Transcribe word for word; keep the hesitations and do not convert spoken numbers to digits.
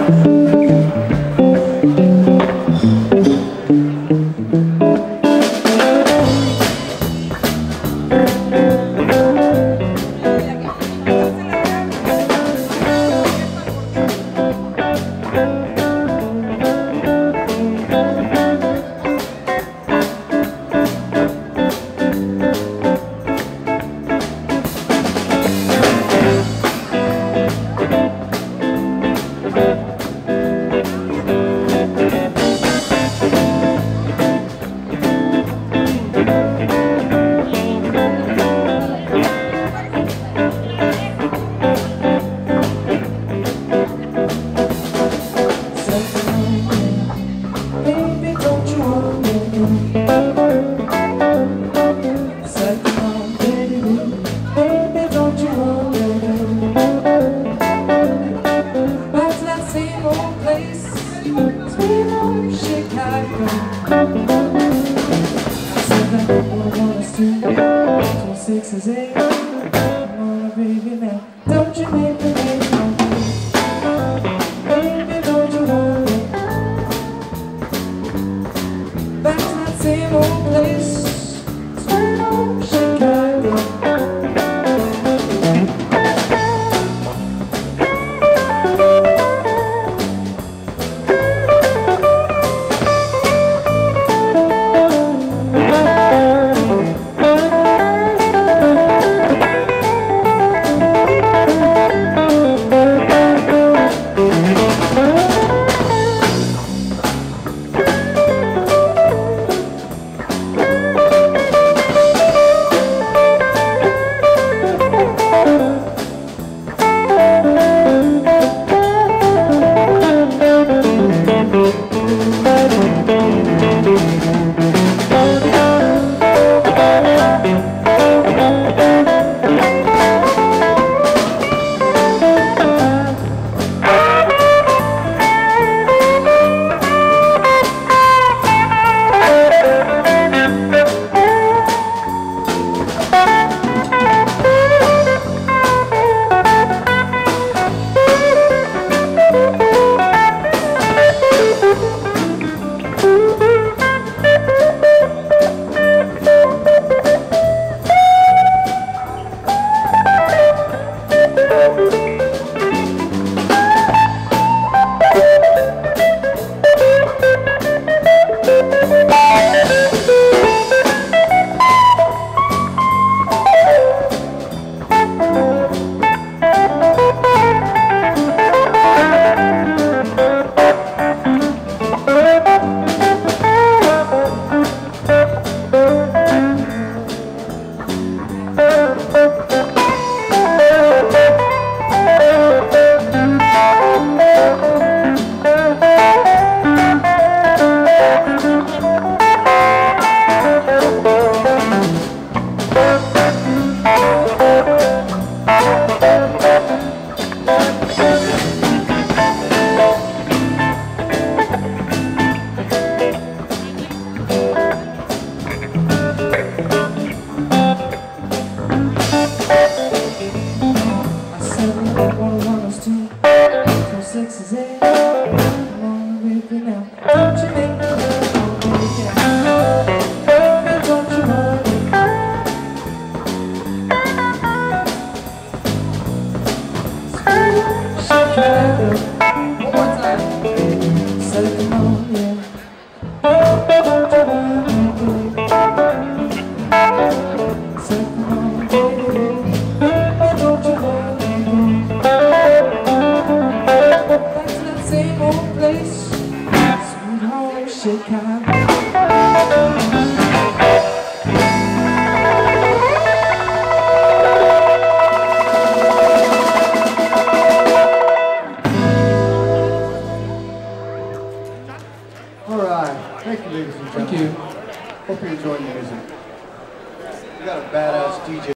Six is eight. Come on, baby, now don't you make me wait for me. Baby, don't you want it? Back to that same old place. Same old Chicago. Six is eight. Come on, baby, now don't you make me wait for me. Baby, don't you want it? Chicago. One more time. Say come on, yeah. Don't you want it? Say come on, baby. Baby, don't you want it? Same old place, sweet home Chicago. All right, thank you, ladies and gentlemen. Thank you. Hope you enjoyed the music. We got a badass D J.